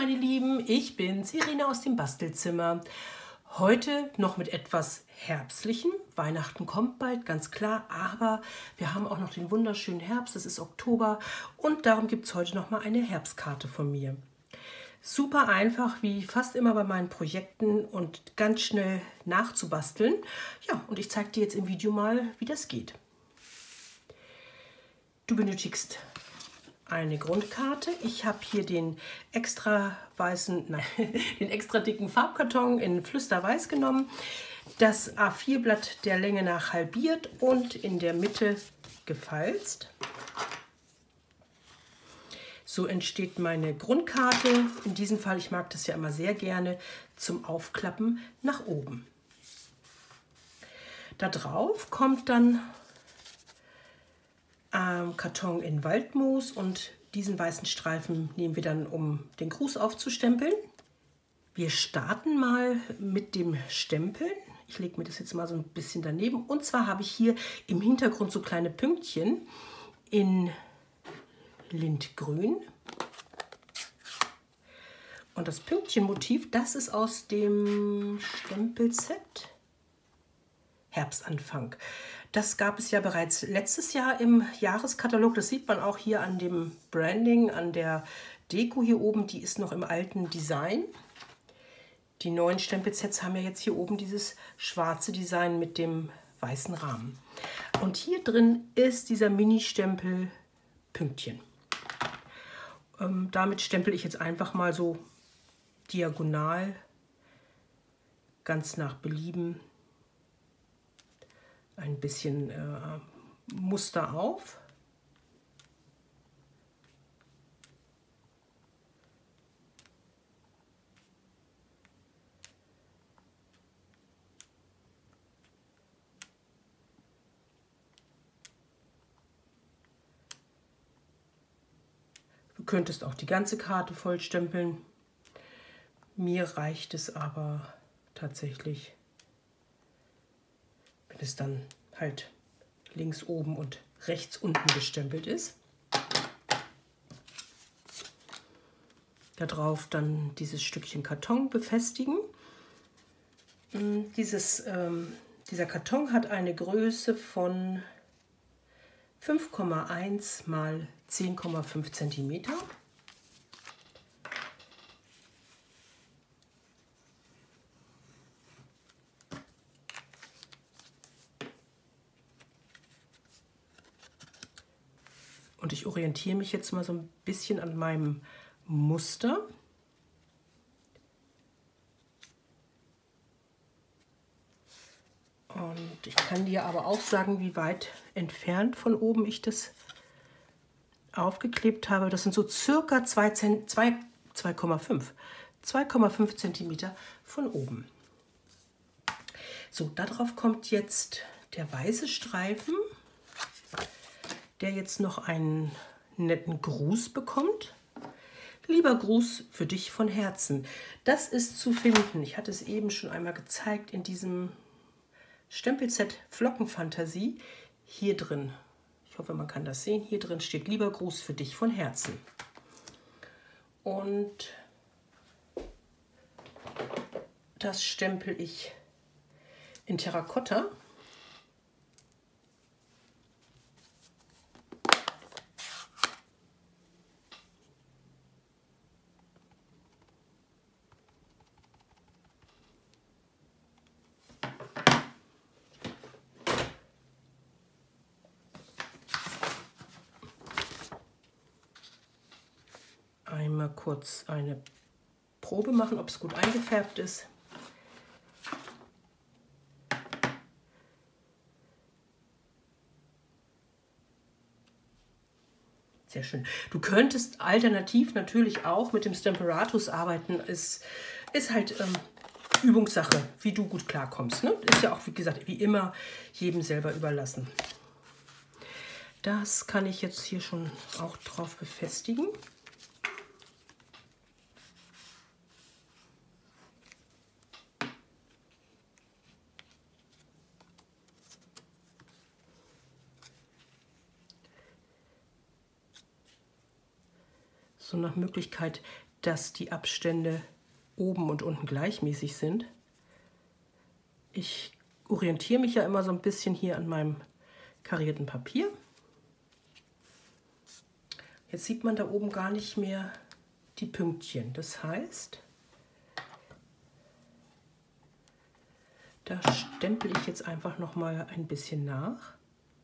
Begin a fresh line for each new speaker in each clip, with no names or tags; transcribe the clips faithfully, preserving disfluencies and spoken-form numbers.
meine Lieben, ich bin's, Irene aus dem Bastelzimmer. Heute noch mit etwas Herbstlichem. Weihnachten kommt bald, ganz klar, aber wir haben auch noch den wunderschönen Herbst, es ist Oktober und darum gibt es heute noch mal eine Herbstkarte von mir. Super einfach, wie fast immer bei meinen Projekten und ganz schnell nachzubasteln. Ja, und ich zeige dir jetzt im Video mal, wie das geht. Du benötigst eine Grundkarte. Ich habe hier den extra weißen, nein, den extra dicken Farbkarton in Flüsterweiß genommen, das A vier Blatt der Länge nach halbiert und in der Mitte gefalzt. So entsteht meine Grundkarte. In diesem Fall, ich mag das ja immer sehr gerne, zum Aufklappen nach oben. Da drauf kommt dann ähm, Karton in Waldmoos und diesen weißen Streifen nehmen wir dann, um den Gruß aufzustempeln. Wir starten mal mit dem Stempeln. Ich lege mir das jetzt mal so ein bisschen daneben. Und zwar habe ich hier im Hintergrund so kleine Pünktchen in Lindgrün. Und das Pünktchenmotiv, das ist aus dem Stempelset Herbstanfang. Das gab es ja bereits letztes Jahr im Jahreskatalog. Das sieht man auch hier an dem Branding, an der Deko hier oben. Die ist noch im alten Design. Die neuen Stempelsets haben ja jetzt hier oben dieses schwarze Design mit dem weißen Rahmen. Und hier drin ist dieser Mini-Stempel Pünktchen. Ähm, damit stempel ich jetzt einfach mal so diagonal, ganz nach Belieben, ein bisschen äh, Muster auf. Du könntest auch die ganze Karte vollstempeln. Mir reicht es aber tatsächlich, wenn es dann halt links oben und rechts unten gestempelt ist. Darauf dann dieses Stückchen Karton befestigen. Dieses, ähm, dieser Karton hat eine Größe von fünf Komma eins mal zehn Komma fünf Zentimeter. Und ich orientiere mich jetzt mal so ein bisschen an meinem Muster. Und ich kann dir aber auch sagen, wie weit entfernt von oben ich das aufgeklebt habe. Das sind so circa zwei Komma fünf Zentimeter von oben. So, darauf kommt jetzt der weiße Streifen, der jetzt noch einen netten Gruß bekommt. Lieber Gruß für dich von Herzen. Das ist zu finden. Ich hatte es eben schon einmal gezeigt in diesem Stempelset Flockenfantasie. Hier drin, ich hoffe, man kann das sehen, hier drin steht lieber Gruß für dich von Herzen. Und das stempel ich in Terrakotta. Einmal kurz eine Probe machen, ob es gut eingefärbt ist. Sehr schön. Du könntest alternativ natürlich auch mit dem Stemperatus arbeiten. Es ist halt ähm, Übungssache, wie du gut klarkommst. Ne? Ist ja auch, wie gesagt, wie immer jedem selber überlassen. Das kann ich jetzt hier schon auch drauf befestigen. So nach Möglichkeit dass die Abstände oben und unten gleichmäßig sind. Ich orientiere mich ja immer so ein bisschen hier an meinem karierten Papier. Jetzt sieht man da oben gar nicht mehr die Pünktchen. Das heißt, da stempel ich jetzt einfach noch mal ein bisschen nach.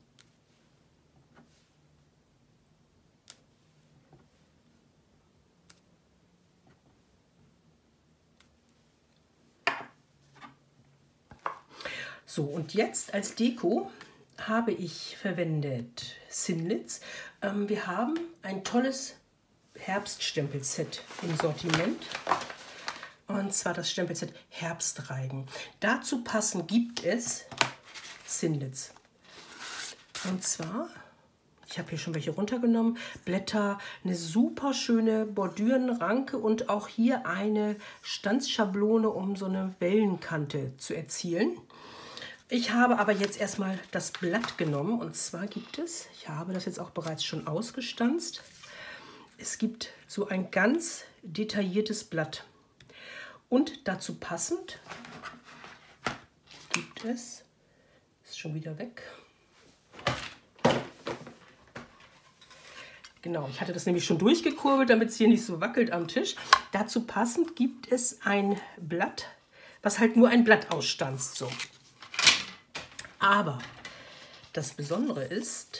So, und jetzt als Deko habe ich verwendet Sinlits. Ähm, wir haben ein tolles Herbststempelset im Sortiment. Und zwar das Stempelset Herbstreigen. Dazu passend gibt es Sinlits. Und zwar, ich habe hier schon welche runtergenommen, Blätter, eine super schöne Bordürenranke und auch hier eine Stanzschablone, um so eine Wellenkante zu erzielen. Ich habe aber jetzt erstmal das Blatt genommen und zwar gibt es, ich habe das jetzt auch bereits schon ausgestanzt, es gibt so ein ganz detailliertes Blatt und dazu passend gibt es, ist schon wieder weg, genau, ich hatte das nämlich schon durchgekurbelt, damit es hier nicht so wackelt am Tisch, dazu passend gibt es ein Blatt, was halt nur ein Blatt ausstanzt, so. Aber das Besondere ist,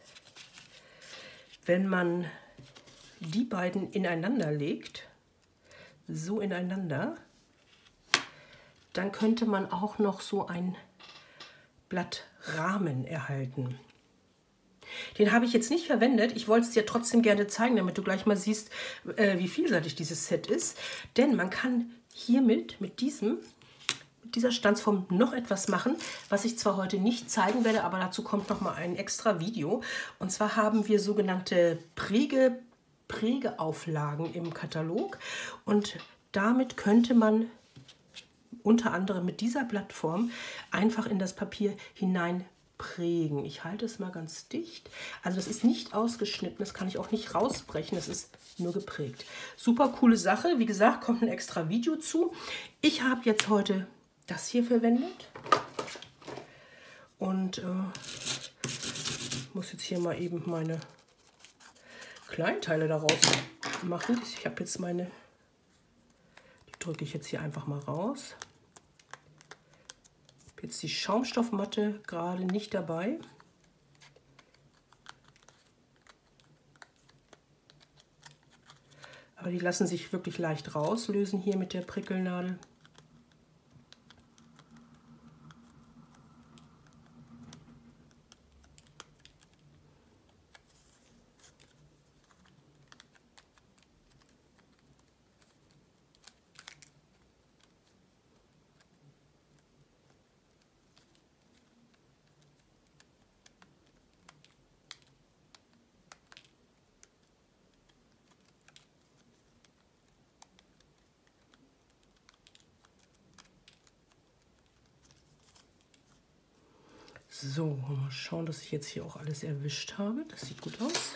wenn man die beiden ineinander legt, so ineinander, dann könnte man auch noch so ein Blattrahmen erhalten. Den habe ich jetzt nicht verwendet. Ich wollte es dir trotzdem gerne zeigen, damit du gleich mal siehst, äh, wie vielseitig dieses Set ist. Denn man kann hiermit, mit diesem dieser Stanzform noch etwas machen, was ich zwar heute nicht zeigen werde, aber dazu kommt noch mal ein extra Video. Und zwar haben wir sogenannte Präge, Prägeauflagen im Katalog und damit könnte man unter anderem mit dieser Blattform einfach in das Papier hinein prägen. Ich halte es mal ganz dicht. Also das ist nicht ausgeschnitten, das kann ich auch nicht rausbrechen, das ist nur geprägt. Super coole Sache. Wie gesagt, kommt ein extra Video zu. Ich habe jetzt heute das hier verwendet und äh, muss jetzt hier mal eben meine Kleinteile daraus machen. Ich habe jetzt meine, die drücke ich jetzt hier einfach mal raus. Ich habe jetzt die Schaumstoffmatte gerade nicht dabei. Aber die lassen sich wirklich leicht rauslösen hier mit der Prickelnadel. So, mal schauen, dass ich jetzt hier auch alles erwischt habe. Das sieht gut aus.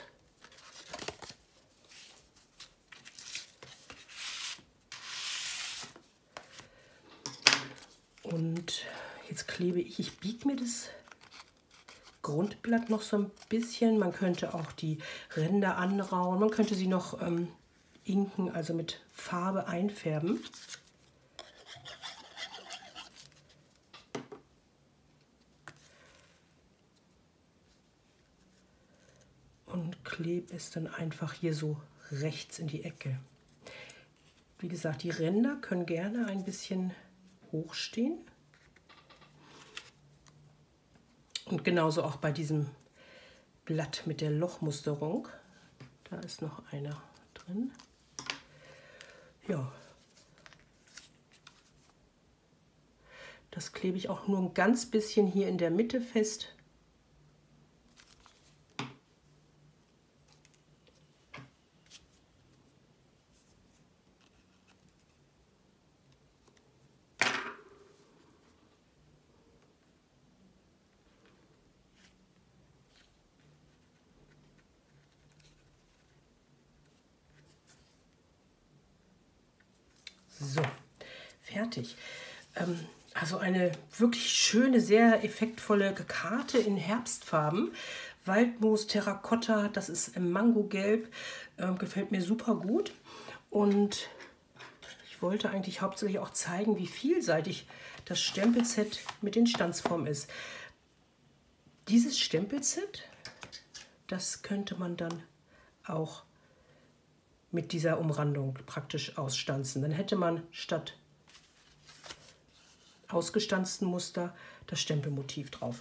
Und jetzt klebe ich, ich biege mir das Grundblatt noch so ein bisschen. Man könnte auch die Ränder anrauen. Man könnte sie noch ähm, inken, also mit Farbe einfärben. Und klebe es dann einfach hier so rechts in die Ecke. Wie gesagt, die Ränder können gerne ein bisschen hoch stehen. Und genauso auch bei diesem Blatt mit der Lochmusterung. Da ist noch einer drin. Ja. Das klebe ich auch nur ein ganz bisschen hier in der Mitte fest. So, fertig. Ähm, also eine wirklich schöne, sehr effektvolle Karte in Herbstfarben. Waldmoos, Terrakotta, das ist im Mangogelb, ähm, gefällt mir super gut. Und ich wollte eigentlich hauptsächlich auch zeigen, wie vielseitig das Stempelset mit den Stanzformen ist. Dieses Stempelset, das könnte man dann auch mit dieser Umrandung praktisch ausstanzen. Dann hätte man statt ausgestanzten Muster das Stempelmotiv drauf.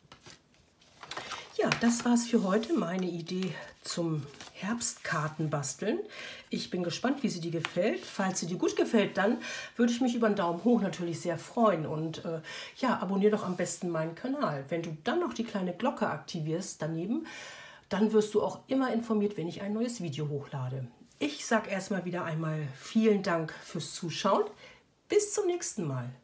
Ja, das war's für heute, meine Idee zum Herbstkarten basteln. Ich bin gespannt, wie sie dir gefällt. Falls sie dir gut gefällt, dann würde ich mich über einen Daumen hoch natürlich sehr freuen. Und äh, ja, abonniere doch am besten meinen Kanal. Wenn du dann noch die kleine Glocke aktivierst daneben, dann wirst du auch immer informiert, wenn ich ein neues Video hochlade. Ich sage erstmal wieder einmal vielen Dank fürs Zuschauen. Bis zum nächsten Mal.